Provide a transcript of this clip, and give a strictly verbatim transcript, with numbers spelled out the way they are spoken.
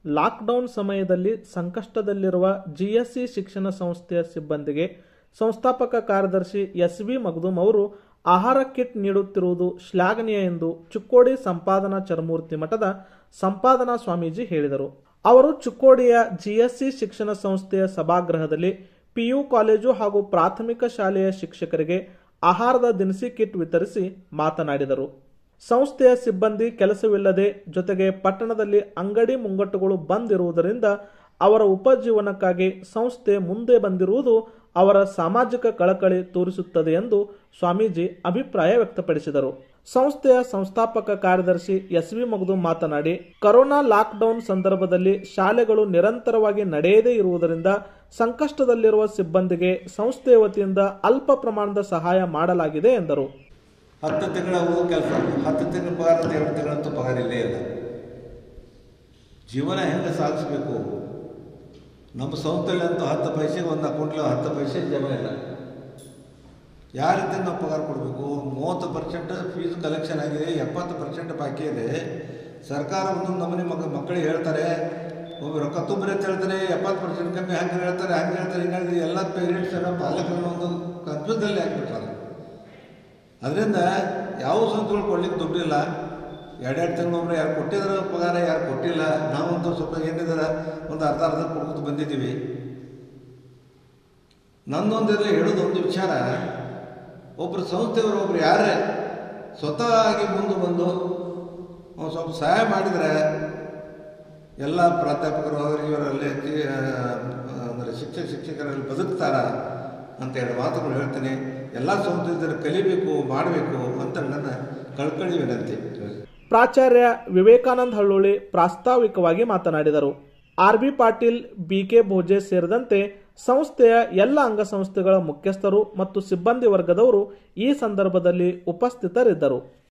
Lockdown ಸಮಯದಲ್ಲಿ ಸಂಕಷ್ಟದಲ್ಲಿರುವ GSC ಶಿಕ್ಷಣ ಸಂಸ್ಥೆಯ ಸಿಬ್ಬಂದಿಗೆ ಸಂಸ್ಥಾಪಕ ಕಾರ್ಯದರ್ಶಿ ಎಸ್ ವಿ ಮಗ್ದುಮ್ ಅವರು ಆಹಾರ ಕಿಟ್ ನೀಡುತ್ತಿರುವುದು ಶ್ಲಾಘನೀಯ ಎಂದು ಚಿಕ್ಕೋಡಿ ಸಂಪಾದನಾ ಚರಮೂರ್ತಿ ಮಠದ ಸಂಪಾದನಾ ಸ್ವಾಮೀಜಿ ಹೇಳಿದರು. ಅವರು ಚಿಕ್ಕೋಡಿಯ ಜಿಎಸ್ಸಿ ಶಿಕ್ಷಣ ಸಂಸ್ಥೆಯ ಸಭಾಗೃಹದಲ್ಲಿ ಪಿಯು ಕಾಲೇಜು ಹಾಗೂ ಪ್ರಾಥಮಿಕ ಶಾಲೆಯ ಶಿಕ್ಷಕರಿಗೆ ಆಹಾರದ ದಿನಸಿ ಕಿಟ್ ವಿತರಿಸಿ ಮಾತನಾಡಿದರು. ಸಂಸ್ಥೆಯ ಸಿಬ್ಬಂದಿ ಕೆಲಸವಿಲ್ಲದೆ ಜೊತೆಗೆ ಪಟ್ಟಣದಲ್ಲಿ ಅಂಗಡಿ ಮುಂಗಟ್ಟುಗಳು ಬಂದ್ ಇರುವುದರಿಂದ ಅವರ ಉಪಜೀವನಕ್ಕಾಗಿ ಸಂಸ್ಥೆ ಮುಂದೆ ಬಂದಿರುವುದು ಅವರ ಸಾಮಾಜಿಕ ಕಳಕಳಿ ತೋರಿಸುತ್ತದೆ ಎಂದು ಸ್ವಾಮೀಜಿ ಅಭಿಪ್ರಾಯ ವ್ಯಕ್ತಪಡಿಸಿದರು. ಸಂಸ್ಥೆಯ ಸಂಸ್ಥಾಪಕ ಕಾರ್ಯದರ್ಶಿ ಎಸ್ ವಿ ಮಗ್ದುಮ್ ಮಾತನಾಡಿ, ಕೊರೋನಾ ಲಾಕ್ಡೌನ್ ಸಂದರ್ಭದಲ್ಲಿ ಶಾಲೆಗಳು ನಿರಂತರವಾಗಿ ನಡೆಯದೇ ಇರುವುದರಿಂದ ಸಂಕಷ್ಟದಲ್ಲಿರುವ ಸಿಬ್ಬಂದಿಗೆ ಸಂಸ್ಥೆಯ ವತಿಯಿಂದ ಅಲ್ಪ ಪ್ರಮಾಣದ ಸಹಾಯ ಮಾಡಲಾಗಿದೆ ಎಂದರು. ಹತ್ತು ತಿಂಗಳ ಕೆಲಸ ಹತ್ತು ತಿಂಗಳ ಪಗಾರ ಎರಡು ತಿಂಗಳಂತೂ ಪಗಾರ ಇಲ್ಲೇ ಇಲ್ಲ. ಜೀವನ ಹೆಂಗೆ ಸಾಗಿಸ್ಬೇಕು? ನಮ್ಮ ಸಂಸ್ಥೆಯಲ್ಲಿ ಅಂತೂ ಹತ್ತು ಪೈಸೆಗೆ ಒಂದು ಅಕೌಂಟ್ಲಿ ಹತ್ತು ಪೈಸೆ ಜಮ ಇಲ್ಲ. ಯಾವ ರೀತಿ ನಾವು ಪಗಾರ ಕೊಡಬೇಕು? ಮೂವತ್ತು ಪರ್ಸೆಂಟ್ ಫೀಸ್ ಕಲೆಕ್ಷನ್ ಆಗಿದೆ, ಎಪ್ಪತ್ತು ಪರ್ಸೆಂಟ್ ಬಾಕಿ ಇದೆ. ಸರ್ಕಾರ ಒಂದೊಂದು ನಮ್ಮನೆ ಮಕ್ಕ ಮಕ್ಕಳಿಗೆ ಹೇಳ್ತಾರೆ, ಒಬ್ಬ ರೊಕ್ಕ ತುಂಬ್ರಿ ಅಂತ ಹೇಳ್ತಾರೆ, ಎಪ್ಪತ್ತು ಪರ್ಸೆಂಟ್ ಕಮ್ಮಿ ಹಂಗೆ ಹೇಳ್ತಾರೆ ಹಂಗೆ ಹೇಳ್ತಾರೆ ಹಿಂಗೆ ಹೇಳ್ತಾರೆ. ಎಲ್ಲ ಪೇರೆಂಟ್ಸ್ ಪಾಲಕರನ್ನ ಒಂದು ಕನ್ಫ್ಯೂಸಲ್ಲಿ ಹಾಕ್ಬಿಟ್ರಲ್ಲ. ಅದರಿಂದ ಯಾವ ಸಂಸ್ಥೆಗಳು ಕೊಡ್ಲಿಕ್ಕೆ ದುಡ್ಡಿಲ್ಲ. ಎರಡೆರಡು ತಿಂಗಳು ಒಬ್ಬರು ಯಾರು ಕೊಟ್ಟಿದ್ರೆ ಪಗಾರ, ಯಾರು ಕೊಟ್ಟಿಲ್ಲ. ನಾವಂತೂ ಸ್ವಲ್ಪ ಏನಿದ್ರೆ ಒಂದು ಅರ್ಧ ಅರ್ಧ ಕೊಡ್ಕೊತ ಬಂದಿದ್ದೀವಿ. ನನ್ನೊಂದಿದ್ರೆ ಹೇಳೋದು ಒಂದು ವಿಚಾರ, ಒಬ್ಬರು ಸಂಸ್ಥೆಯವರು ಒಬ್ರು ಯಾರೇ ಸ್ವತಃ ಆಗಿ ಮುಂದೆ ಬಂದು ಸ್ವಲ್ಪ ಸಹಾಯ ಮಾಡಿದರೆ ಎಲ್ಲ ಪ್ರಾಧ್ಯಾಪಕರು ಅವರಿಗೆ ಇವರಲ್ಲಿ ಅಂದರೆ ಶಿಕ್ಷಕ ಶಿಕ್ಷಕರಲ್ಲಿ ಬದುಕ್ತಾರ ಅಂತೇಳಿ ಮಾತುಗಳು ಹೇಳ್ತೀನಿ. ಎಲ್ಲ ಸಂಸ್ಥೆಯವರು ಕಲಿಬೇಕು, ಮಾಡಬೇಕು ಅಂತ ನನ್ನ ಕಳ್ಕಳಿ ವಿನಂತಿ. ಪ್ರಾಚಾರ್ಯ ವಿವೇಕಾನಂದ ಹಳ್ಳೊಳ್ಳಿ ಪ್ರಾಸ್ತಾವಿಕವಾಗಿ ಮಾತನಾಡಿದರು. R B Patil, B K Bhoje ಸೇರಿದಂತೆ ಸಂಸ್ಥೆಯ ಎಲ್ಲ ಅಂಗಸಂಸ್ಥೆಗಳ ಮುಖ್ಯಸ್ಥರು ಮತ್ತು ಸಿಬ್ಬಂದಿ ವರ್ಗದವರು ಈ ಸಂದರ್ಭದಲ್ಲಿ ಉಪಸ್ಥಿತರಿದ್ದರು.